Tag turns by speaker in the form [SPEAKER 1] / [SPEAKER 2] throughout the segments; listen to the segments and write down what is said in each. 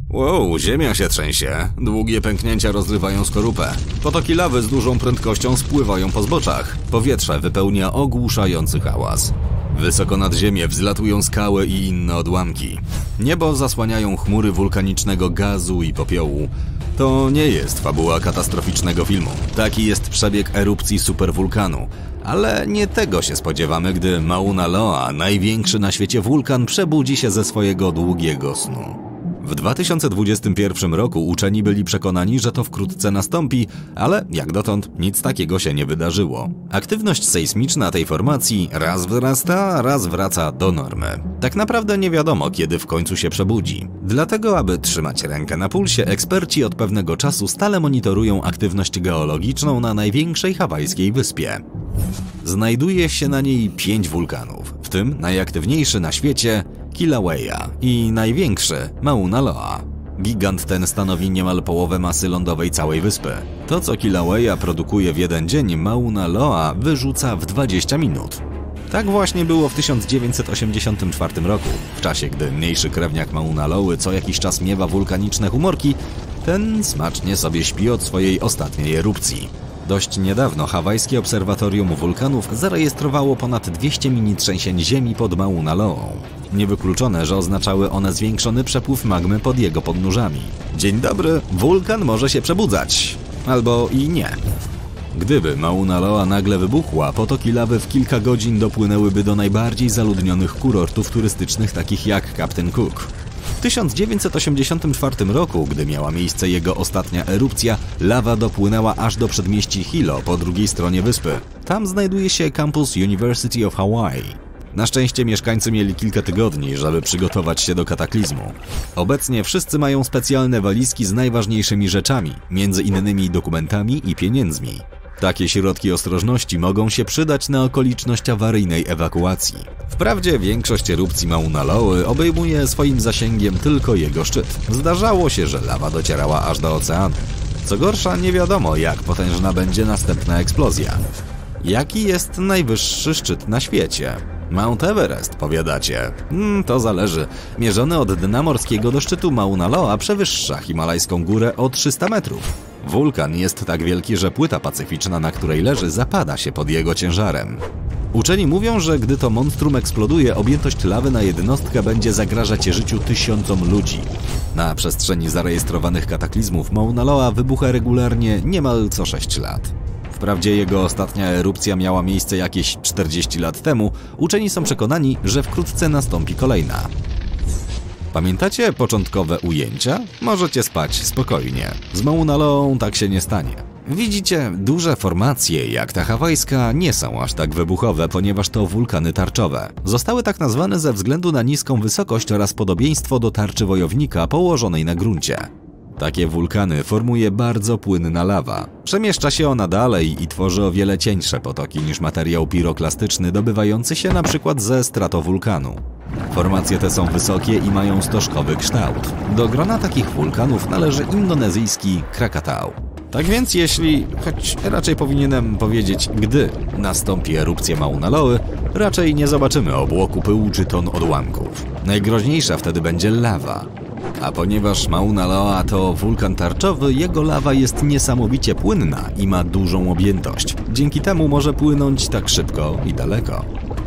[SPEAKER 1] Wow, ziemia się trzęsie. Długie pęknięcia rozrywają skorupę. Potoki lawy z dużą prędkością spływają po zboczach. Powietrze wypełnia ogłuszający hałas. Wysoko nad ziemię wzlatują skały i inne odłamki. Niebo zasłaniają chmury wulkanicznego gazu i popiołu. To nie jest fabuła katastroficznego filmu. Taki jest przebieg erupcji superwulkanu. Ale nie tego się spodziewamy, gdy Mauna Loa, największy na świecie wulkan, przebudzi się ze swojego długiego snu. W 2021 roku uczeni byli przekonani, że to wkrótce nastąpi, ale jak dotąd nic takiego się nie wydarzyło. Aktywność sejsmiczna tej formacji raz wzrasta, raz wraca do normy. Tak naprawdę nie wiadomo, kiedy w końcu się przebudzi. Dlatego, aby trzymać rękę na pulsie, eksperci od pewnego czasu stale monitorują aktywność geologiczną na największej hawajskiej wyspie. Znajduje się na niej 5 wulkanów, w tym najaktywniejszy na świecie Kilauea i największy Mauna Loa. Gigant ten stanowi niemal połowę masy lądowej całej wyspy. To, co Kilauea produkuje w jeden dzień, Mauna Loa wyrzuca w 20 minut. Tak właśnie było w 1984 roku. W czasie, gdy mniejszy krewniak Mauna Loły co jakiś czas miewa wulkaniczne humorki, ten smacznie sobie śpi od swojej ostatniej erupcji. Dość niedawno hawajskie obserwatorium wulkanów zarejestrowało ponad 200 mini trzęsień ziemi pod Mauna Loą. Niewykluczone, że oznaczały one zwiększony przepływ magmy pod jego podnóżami. Dzień dobry, wulkan może się przebudzać. Albo i nie. Gdyby Mauna Loa nagle wybuchła, potoki lawy w kilka godzin dopłynęłyby do najbardziej zaludnionych kurortów turystycznych takich jak Captain Cook. W 1984 roku, gdy miała miejsce jego ostatnia erupcja, lawa dopłynęła aż do przedmieści Hilo po drugiej stronie wyspy. Tam znajduje się kampus University of Hawaii. Na szczęście mieszkańcy mieli kilka tygodni, żeby przygotować się do kataklizmu. Obecnie wszyscy mają specjalne walizki z najważniejszymi rzeczami, między innymi dokumentami i pieniędzmi. Takie środki ostrożności mogą się przydać na okoliczność awaryjnej ewakuacji. Wprawdzie większość erupcji Mauna Loły obejmuje swoim zasięgiem tylko jego szczyt. Zdarzało się, że lawa docierała aż do oceanu. Co gorsza, nie wiadomo, jak potężna będzie następna eksplozja. Jaki jest najwyższy szczyt na świecie? Mount Everest, powiadacie? To zależy. Mierzony od dna morskiego do szczytu Mauna Loa przewyższa himalajską górę o 300 metrów. Wulkan jest tak wielki, że płyta pacyficzna, na której leży, zapada się pod jego ciężarem. Uczeni mówią, że gdy to monstrum eksploduje, objętość lawy na jednostkę będzie zagrażać życiu tysiącom ludzi. Na przestrzeni zarejestrowanych kataklizmów Mauna Loa wybucha regularnie niemal co 6 lat. Wprawdzie jego ostatnia erupcja miała miejsce jakieś 40 lat temu, uczeni są przekonani, że wkrótce nastąpi kolejna. Pamiętacie początkowe ujęcia? Możecie spać spokojnie. Z Mauna Loą tak się nie stanie. Widzicie, duże formacje jak ta hawajska nie są aż tak wybuchowe, ponieważ to wulkany tarczowe. Zostały tak nazwane ze względu na niską wysokość oraz podobieństwo do tarczy wojownika położonej na gruncie. Takie wulkany formuje bardzo płynna lawa. Przemieszcza się ona dalej i tworzy o wiele cieńsze potoki niż materiał piroklastyczny dobywający się np. ze stratowulkanu. Formacje te są wysokie i mają stożkowy kształt. Do grona takich wulkanów należy indonezyjski Krakatau. Tak więc jeśli, choć raczej powinienem powiedzieć gdy nastąpi erupcja Mauna Loły, raczej nie zobaczymy obłoku pyłu czy ton odłamków. Najgroźniejsza wtedy będzie lawa. A ponieważ Mauna Loa to wulkan tarczowy, jego lawa jest niesamowicie płynna i ma dużą objętość. Dzięki temu może płynąć tak szybko i daleko.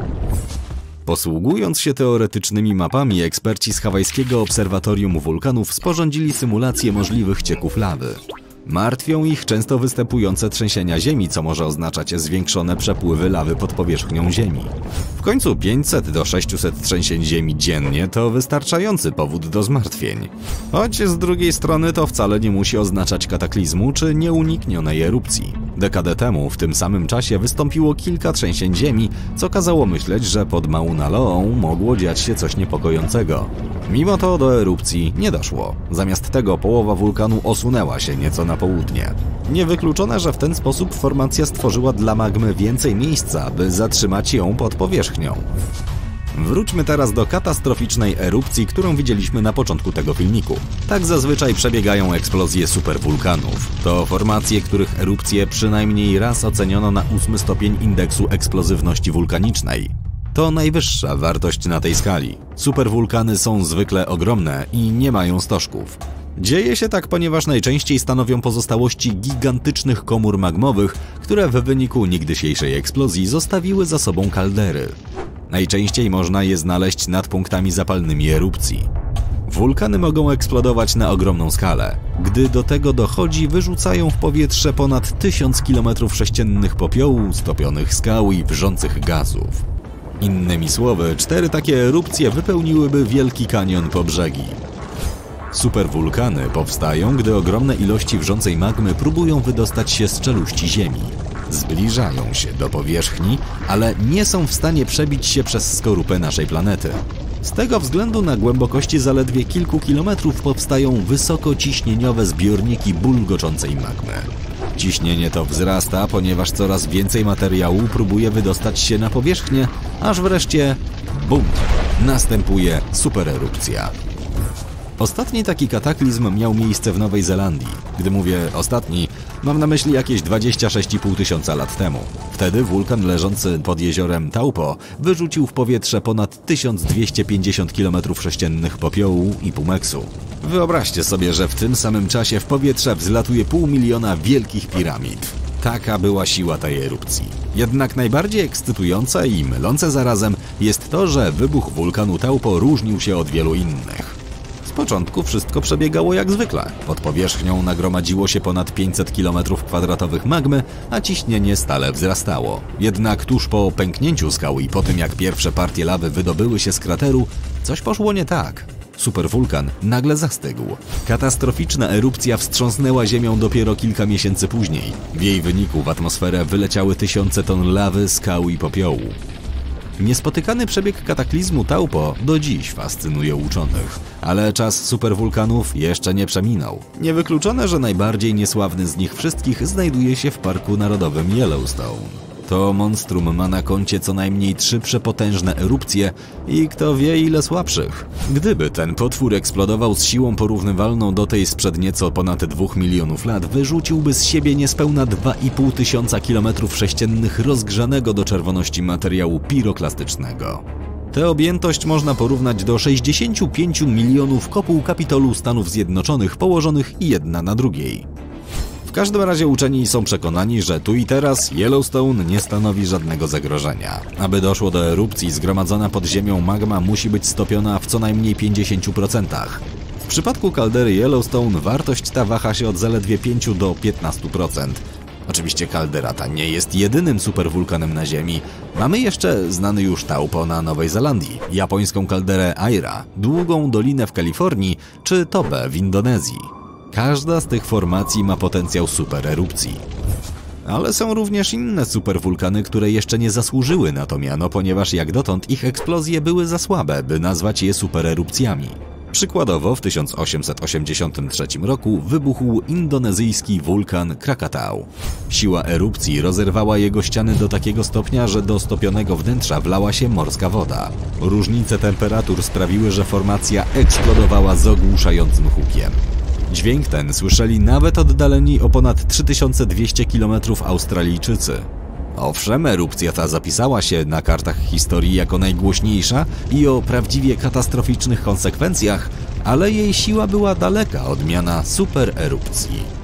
[SPEAKER 1] Posługując się teoretycznymi mapami, eksperci z hawajskiego obserwatorium wulkanów sporządzili symulację możliwych cieków lawy. Martwią ich często występujące trzęsienia ziemi, co może oznaczać zwiększone przepływy lawy pod powierzchnią ziemi. W końcu 500 do 600 trzęsień ziemi dziennie to wystarczający powód do zmartwień. Choć z drugiej strony to wcale nie musi oznaczać kataklizmu czy nieuniknionej erupcji. Dekadę temu w tym samym czasie wystąpiło kilka trzęsień ziemi, co kazało myśleć, że pod Mauna Loą mogło dziać się coś niepokojącego. Mimo to do erupcji nie doszło. Zamiast tego połowa wulkanu osunęła się nieco na południe. Niewykluczone, że w ten sposób formacja stworzyła dla magmy więcej miejsca, by zatrzymać ją pod powierzchnią. Wróćmy teraz do katastroficznej erupcji, którą widzieliśmy na początku tego filmiku. Tak zazwyczaj przebiegają eksplozje superwulkanów. To formacje, których erupcje przynajmniej raz oceniono na 8 stopień indeksu eksplozywności wulkanicznej. To najwyższa wartość na tej skali. Superwulkany są zwykle ogromne i nie mają stożków. Dzieje się tak, ponieważ najczęściej stanowią pozostałości gigantycznych komór magmowych, które w wyniku niegdysiejszej eksplozji zostawiły za sobą kaldery. Najczęściej można je znaleźć nad punktami zapalnymi erupcji. Wulkany mogą eksplodować na ogromną skalę. Gdy do tego dochodzi, wyrzucają w powietrze ponad 1000 km3 popiołu, stopionych skał i wrzących gazów. Innymi słowy, 4 takie erupcje wypełniłyby Wielki Kanion po brzegi. Superwulkany powstają, gdy ogromne ilości wrzącej magmy próbują wydostać się z czeluści Ziemi. Zbliżają się do powierzchni, ale nie są w stanie przebić się przez skorupę naszej planety. Z tego względu na głębokości zaledwie kilku kilometrów powstają wysokociśnieniowe zbiorniki bulgoczącej magmy. Ciśnienie to wzrasta, ponieważ coraz więcej materiału próbuje wydostać się na powierzchnię, aż wreszcie BUM! Następuje supererupcja. Ostatni taki kataklizm miał miejsce w Nowej Zelandii. Gdy mówię ostatni, mam na myśli jakieś 26,5 tysiąca lat temu. Wtedy wulkan leżący pod jeziorem Taupo wyrzucił w powietrze ponad 1250 km3 popiołu i pumeksu. Wyobraźcie sobie, że w tym samym czasie w powietrze wzlatuje 500 000 wielkich piramid. Taka była siła tej erupcji. Jednak najbardziej ekscytujące i mylące zarazem jest to, że wybuch wulkanu Taupo różnił się od wielu innych. Z początku wszystko przebiegało jak zwykle. Pod powierzchnią nagromadziło się ponad 500 km2 magmy, a ciśnienie stale wzrastało. Jednak tuż po pęknięciu skał i po tym, jak pierwsze partie lawy wydobyły się z krateru, coś poszło nie tak. Superwulkan nagle zastygł. Katastroficzna erupcja wstrząsnęła Ziemią dopiero kilka miesięcy później. W jej wyniku w atmosferę wyleciały tysiące ton lawy, skał i popiołu. Niespotykany przebieg kataklizmu Taupo do dziś fascynuje uczonych, ale czas superwulkanów jeszcze nie przeminął. Niewykluczone, że najbardziej niesławny z nich wszystkich znajduje się w Parku Narodowym Yellowstone. To monstrum ma na koncie co najmniej 3 przepotężne erupcje i kto wie ile słabszych. Gdyby ten potwór eksplodował z siłą porównywalną do tej sprzed nieco ponad 2 milionów lat, wyrzuciłby z siebie niespełna 2,5 tysiąca km3 rozgrzanego do czerwoności materiału piroklastycznego. Tę objętość można porównać do 65 milionów kopuł Kapitolu Stanów Zjednoczonych położonych jedna na drugiej. W każdym razie uczeni są przekonani, że tu i teraz Yellowstone nie stanowi żadnego zagrożenia. Aby doszło do erupcji, zgromadzona pod ziemią magma musi być stopiona w co najmniej 50%. W przypadku kaldery Yellowstone wartość ta waha się od zaledwie 5 do 15%. Oczywiście kaldera ta nie jest jedynym superwulkanem na Ziemi. Mamy jeszcze znany już Taupo na Nowej Zelandii, japońską kalderę Aira, długą dolinę w Kalifornii czy Tobe w Indonezji. Każda z tych formacji ma potencjał supererupcji. Ale są również inne superwulkany, które jeszcze nie zasłużyły na to miano, ponieważ jak dotąd ich eksplozje były za słabe, by nazwać je supererupcjami. Przykładowo w 1883 roku wybuchł indonezyjski wulkan Krakatau. Siła erupcji rozerwała jego ściany do takiego stopnia, że do stopionego wnętrza wlała się morska woda. Różnice temperatur sprawiły, że formacja eksplodowała z ogłuszającym hukiem. Dźwięk ten słyszeli nawet oddaleni o ponad 3200 km Australijczycy. Owszem, erupcja ta zapisała się na kartach historii jako najgłośniejsza i o prawdziwie katastroficznych konsekwencjach, ale jej siła była daleka od miana supererupcji.